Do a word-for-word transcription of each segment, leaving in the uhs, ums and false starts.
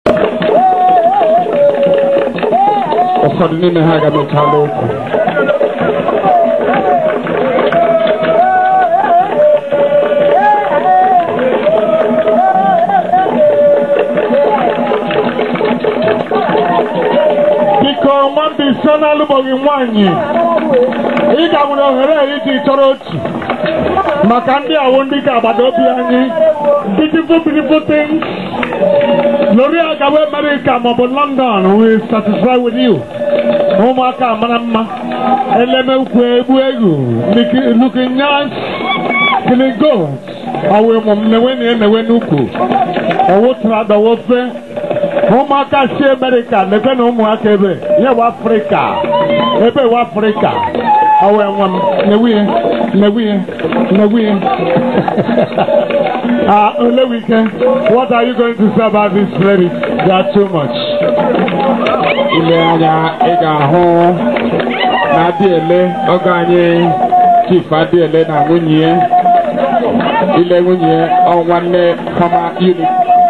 ụfọdụ n'ime ha ga-emechala okwu. Biko nwambi so n'alụmọghị nwanyị ị ga-nwere ohere iji chọrọ otu maka ndị awụ ndị ka agbata obi anyị beautiful beautiful things lórí agawe America maọbụ London we satisfy with you ụmụaka mara mma eleme ukwu egbu egwu looking young killing gold ọwụ ụmụ mmewe na emewe n'ukwu ọwụ trada wofe ụmụaka si America lekwe na ụmụaka ebe ya bụ Afrịka ebe wa Afrịka ọwụ enwe m newiye newiye newiye. Ah, Olewike, what are you going to say about this lady? They are too much. Ile anya ega ho na diele oganye chief adiele na nwunye ile nwunye onwanne kama unit.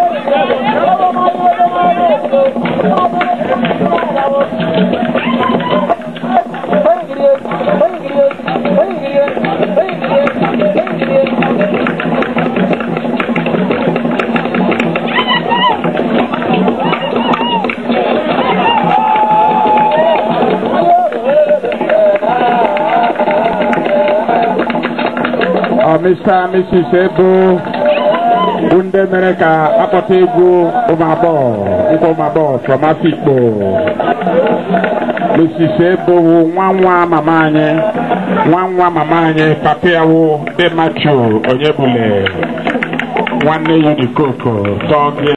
Mister and Missus Ebo, Bunde Mereka, Apotego, Omabo, Omabo from Afikpo. Missus Ebo, Wanwa Mamanye, Wanwa Mamanye, Papiawo, De Macho, Onyebule, One Unikoko, Dog.